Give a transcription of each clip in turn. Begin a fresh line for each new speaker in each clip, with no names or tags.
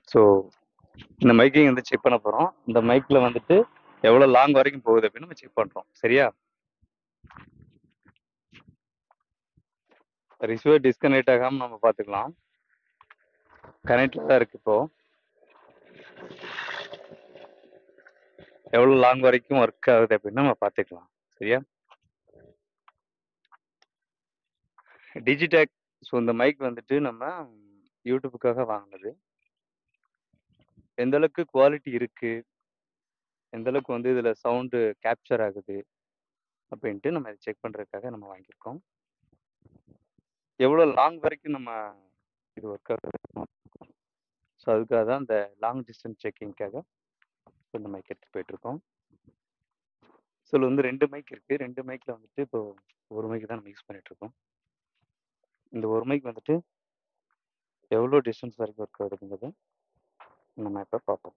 So இந்த மைக்கையும் வந்து check பண்ண போகிறோம். இந்த மைக்கில் வந்துட்டு எவ்வளோ லாங் வரைக்கும் போகுது அப்படின்னு நம்ம செக் பண்ணுறோம். சரியா? ரிசீவர் டிஸ்கனெக்ட் ஆகாமல் நம்ம பார்த்துக்கலாம். கனெக்டில் தான் இருக்குது. இப்போது எவ்வளோ லாங் வரைக்கும் ஒர்க் ஆகுது அப்படின்னு நம்ம பார்த்துக்கலாம். சரியா? டிஜிடெக். ஸோ இந்த மைக் வந்துட்டு நம்ம யூடியூப்புக்காக வாங்கினது. எந்த அளவுக்கு குவாலிட்டி இருக்கு, எந்த அளவுக்கு வந்து இதில் சவுண்டு கேப்சர் ஆகுது அப்படின்ட்டு நம்ம இதை செக் பண்ணுறதுக்காக நம்ம வாங்கியிருக்கோம். எவ்வளோ லாங் வரைக்கும் நம்ம இது ஒர்க் ஆகுது. ஸோ அதுக்காக தான் இந்த லாங் டிஸ்டன்ஸ் செக்கிங்காக இந்த மைக் எடுத்து போயிட்டுருக்கோம். ஸோ இதில் வந்து 2 மைக் இருக்குது. 2 மைக்கில் வந்துட்டு இப்போ ஒரு மைக் தான் நம்ம யூஸ் பண்ணிகிட்ருக்கோம். இந்த ஒரு மைக் வந்துட்டு எவ்வளோ டிஸ்டன்ஸ் வரைக்கும் ஒர்க் ஆகுதுங்கிறது நம்ம இப்போ பார்ப்போம்.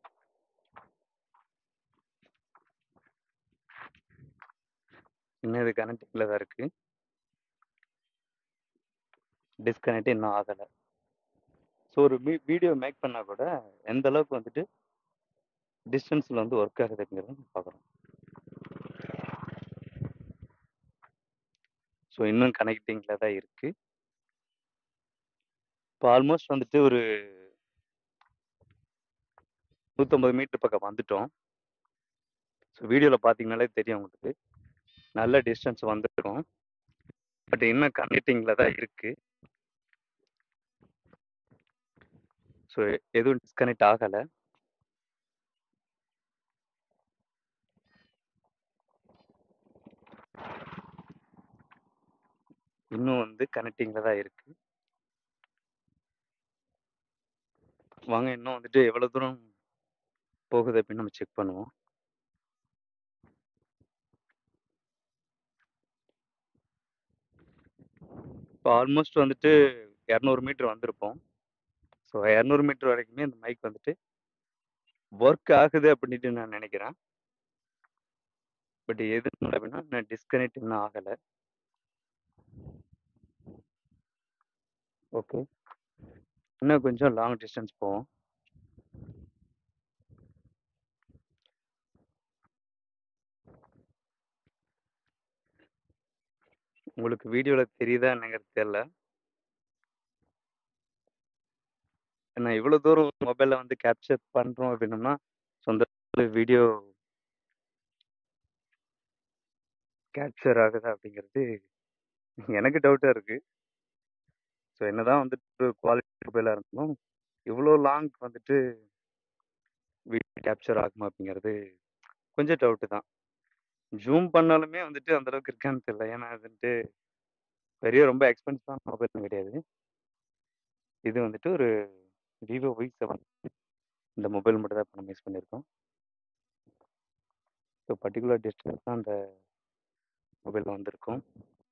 இன்னும் இது கனெக்டிங்கில் தான் இருக்குது. டிஸ்கனெக்ட் இன்னும் ஆகலை. ஸோ ஒரு வீடியோ மேக் பண்ணால் கூட எந்த அளவுக்கு வந்துட்டு டிஸ்டன்ஸில் வந்து ஒர்க் ஆகுதுங்கிறத நம்ம பார்க்குறோம். ஸோ இன்னும் கனெக்டிங்கில் தான் இருக்குது. இப்போ ஆல்மோஸ்ட் வந்துட்டு ஒரு 150 மீட்டர் பக்கம் வந்துட்டோம். ஸோ வீடியோவில் பார்த்தீங்கனாலே தெரியும் உங்களுக்கு. நல்ல டிஸ்டன்ஸ் வந்துருக்கும். பட் இன்னும் கனெக்டிங்கில் தான் இருக்குது. ஸோ எதுவும் டிஸ்கனெக்ட் ஆகலை. இன்னும் வந்து கனெக்டிங்கில் தான் இருக்குது. வாங்க இன்னும் வந்துட்டு எவ்வளோ தூரம் போகுது அப்படின்னு நம்ம செக் பண்ணுவோம். இப்போ ஆல்மோஸ்ட் வந்துட்டு 200 மீட்டர் வந்திருப்போம். ஸோ 200 மீட்டர் வரைக்குமே இந்த மைக் வந்துட்டு ஒர்க் ஆகுது அப்படின்ட்டு நான் நினைக்கிறேன். பட் எதுனால அப்படின்னா நான் டிஸ்கனெக்ட் இன்னும் ஆகலை. ஓகே, இன்னும் கொஞ்சம் லாங் டிஸ்டன்ஸ் போவோம். உங்களுக்கு வீடியோவில் தெரியுதா என்னங்கிறது தெரியல. ஏன்னா இவ்வளோ தூரம் மொபைலில் வந்து கேப்சர் பண்ணுறோம் அப்படின்னோம்னா சொந்த வீடியோ கேப்சர் ஆகுதா அப்படிங்கிறது எனக்கு டவுட்டாக இருக்குது. ஸோ என்னதான் வந்துட்டு குவாலிட்டி மொபைலாக இருந்தாலும் இவ்வளோ லாங் வந்துட்டு வீடியோ கேப்சர் ஆகுமா அப்படிங்கிறது கொஞ்சம் டவுட்டு தான். ஜூம் பண்ணாலுமே வந்துட்டு அந்த அளவுக்கு இருக்கான்னு தெரியல. ஏன்னா அது வந்துட்டு பெரிய ரொம்ப எக்ஸ்பென்சிவான மொபைலும் கிடையாது. இது வந்துட்டு ஒரு விவோ Y7 இந்த மொபைல் மட்டும் தான் இப்போ நம்ம யூஸ் பண்ணியிருக்கோம். ஸோ பர்டிகுலர் டிஸ்டன்ஸ் தான் அந்த மொபைலில் வந்திருக்கும்.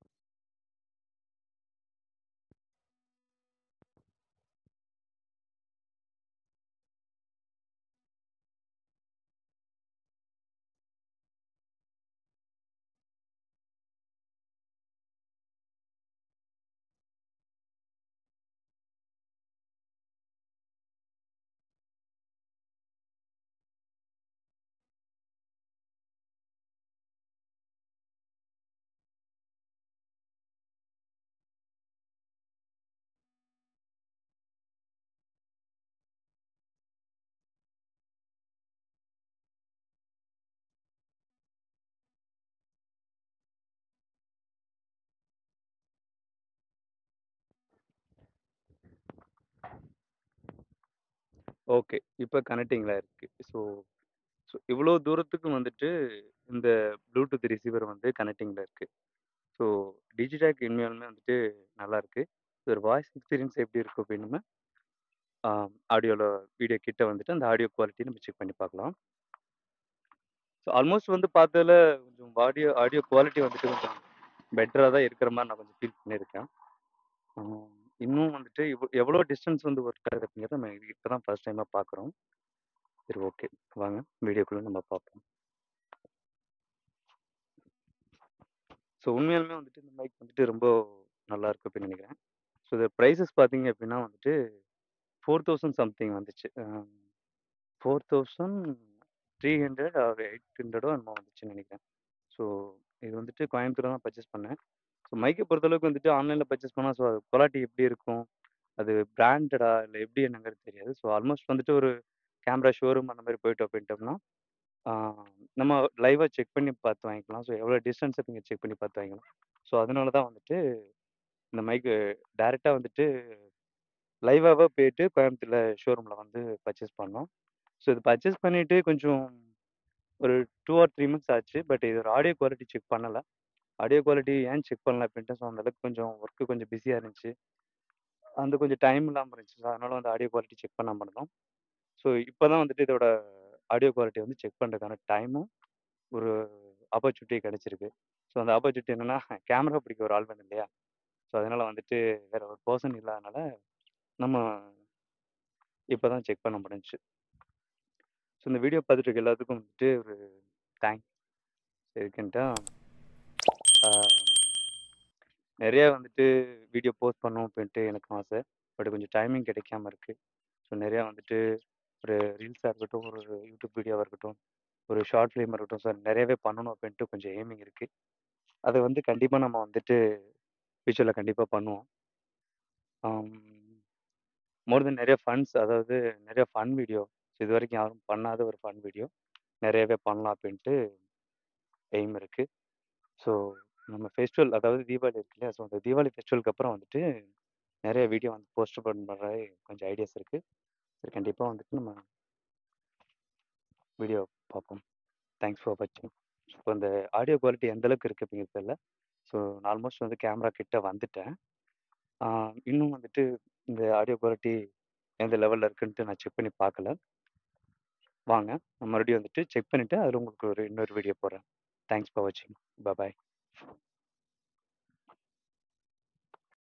ஓகே, இப்போ கனெக்டிங்கில் இருக்குது. ஸோ இவ்வளோ தூரத்துக்கு வந்துட்டு இந்த ப்ளூடூத் ரிசீவர் வந்து கனெக்டிங்கில் இருக்குது. ஸோ டிஜிடெக் உண்மையாலுமே வந்துட்டு நல்லாயிருக்கு. ஒரு வாய்ஸ் எக்ஸ்பீரியன்ஸ் எப்படி இருக்கும் அப்படின்னு ஆடியோவில் வீடியோ கிட்ட வந்துட்டு அந்த ஆடியோ குவாலிட்டி நம்ம செக் பண்ணி பார்க்கலாம். ஸோ ஆல்மோஸ்ட் வந்து பார்த்ததுல கொஞ்சம் ஆடியோ குவாலிட்டி வந்துட்டு கொஞ்சம் பெட்டராக தான் இருக்கிற மாதிரி நான் கொஞ்சம் ஃபீல் பண்ணியிருக்கேன். இன்னும் வந்துட்டு எவ்வளோ டிஸ்டன்ஸ் வந்து ஒர்க் ஆகுது அப்படிங்கிறத நம்ம இப்போ தான் ஃபர்ஸ்ட் டைமாக பார்க்குறோம். சரி, ஓகே, வாங்க வீடியோக்குள்ளே நம்ம பார்ப்போம். ஸோ உண்மையாலுமே வந்துட்டு இந்த மைக் வந்துட்டு ரொம்ப நல்லா இருக்கு அப்படின்னு நினைக்கிறேன். ஸோ இது ப்ரைஸஸ் பார்த்தீங்க அப்படின்னா வந்துட்டு 4000 சம்திங் வந்துச்சு. 4300 ஆர் 800 என்னமோ வந்துச்சுன்னு நெனைக்கிறேன். ஸோ இது வந்துட்டு கோயம்புத்தூர்ல தான் பர்ச்சேஸ் பண்ணேன். ஸோ மைக்க பொறுத்தளவுக்கு வந்துட்டு ஆன்லைன்ல பர்ச்சேஸ் பண்ணா ஸோ அது குவாலிட்டி எப்படி இருக்கும்? அது பிராண்டடா இல்ல எப்படி என்னங்கிறது தெரியாது. ஸோ ஆல்மோஸ்ட் வந்துட்டு ஒரு கேமரா ஷோரூம் அந்த மாரி போயிட்டோம்னா, ஆ நம்ம லைவா செக் பண்ணி பார்த்து வாங்கிக்கலாம். ஸோ எவ்வளோ டிஸ்டன்ஸ் நீங்க செக் பண்ணி பார்த்து வாங்கிக்கலாம். ஸோ அதனால தான் வந்துட்டு இந்த மைக்கு டைரக்ட்டா வந்துட்டு லைவாவே போயிட்டு கோயம்புத்தூர்ல ஷோரூம்ல வந்து பர்ச்சேஸ் பண்ணோம். ஸோ இது பர்ச்சேஸ் பண்ணிட்டு கொஞ்சம் ஒரு 2 ஆர் 3 மந்த்ஸ் ஆச்சு. பட் இதோட ஆடியோ குவாலிட்டி செக் பண்ணல. ஆடியோ குவாலிட்டி ஏன் செக் பண்ணல அப்டின்ட்டு, ஸோ அந்த அளவுக்கு கொஞ்சம் ஒர்க் கொஞ்சம் பிஸியா இருந்துச்சு. அந்த கொஞ்சம் டைம் இல்லாம இருந்துச்சு. ஸோ அதனால வந்து ஆடியோ குவாலிட்டி செக் பண்ணாம இருந்தோம். ஸோ இப்ப தான் வந்துட்டு இதோட ஆடியோ குவாலிட்டி வந்து செக் பண்றதுக்கான டைமும், ஒரு ஆப்பர்ச்சுனிட்டி கிடைச்சிருக்கு. ஸோ அந்த ஆப்பர்ச்சுனிட்டி என்னன்னா, கேமரா பிடிக்க ஒரு ஆள் வேணும் இல்லையா? ஸோ அதனால வந்துட்டு வேற ஒரு பெர்சன் இல்லாதனால, நம்ம இப்ப தான் செக் பண்ண முடிஞ்சுச்சு. ஸோ இந்த வீடியோ பார்த்துட்டு இருக்க எல்லாத்துக்கும் வந்துட்டு ஒரு தேங்க்ஸ். எதுக்குன்ட்டா, ஆ நெறைய வந்துட்டு வீடியோ போஸ்ட் பண்ணணும் அப்டின்ட்டு எனக்கும் ஆசை. பட் கொஞ்சம் டைமிங் கிடைக்காம இருக்கு. ஸோ நெறையா வந்துட்டு ஒரு ரீல்ஸா இருக்கட்டும், ஒரு யூடியூப் வீடியோவா இருக்கட்டும், ஒரு ஷார்ட் ஃபிலிமா இருக்கட்டும், ஸோ நெறையவே பண்ணணும் அப்டின்ட்டு கொஞ்சம் எய்மிங் இருக்கு. அத வந்து கண்டிப்பா நம்ம வந்துட்டு ஃப்யூச்சர்ல கண்டிப்பா பண்ணுவோம். ஆம். மோர் தென் நெறைய ஃபன்ஸ் அதாவது நெறைய ஃபன் வீடியோ. இதுவரைக்கும் யாரும் பண்ணாத ஒரு ஃபன் வீடியோ. நெறையவே பண்ணலாம் அப்டின்ட்டு எய்ம் இருக்கு. ஸோ நம்ம ஃபெஸ்டிவல் அதாவது தீபாவளி இருக்கு இல்லையா? ஸோ அந்த தீபாவளி ஃபெஸ்டிவலுக்கு அப்புறம் வந்துட்டு நெறைய வீடியோ வந்து போஸ்ட் பண்ற கொஞ்சம் ஐடியாஸ் இருக்கு. சரி கண்டிப்பா வந்துட்டு நம்ம வீடியோ பார்ப்போம். தேங்க்ஸ் ஃபார் வாட்சிங். இப்போ இந்த ஆடியோ குவாலிட்டி எந்த அளவுக்கு இருக்கு அப்படிங்கிறது தெரியல. ஸோ நான் ஆல்மோஸ்ட் வந்து கேமரா கிட்ட வந்துட்டேன். ஆ இன்னும் வந்துட்டு இந்த ஆடியோ குவாலிட்டி எந்த லெவல்ல இருக்குன்ட்டு நான் செக் பண்ணி பார்க்கல. வாங்க நான் மறுபடியும் வந்துட்டு செக் பண்ணிட்டு அதில உங்களுக்கு ஒரு இன்னொரு வீடியோ போடுறேன். தேங்க்ஸ் ஃபார் வாட்சிங். பாய்.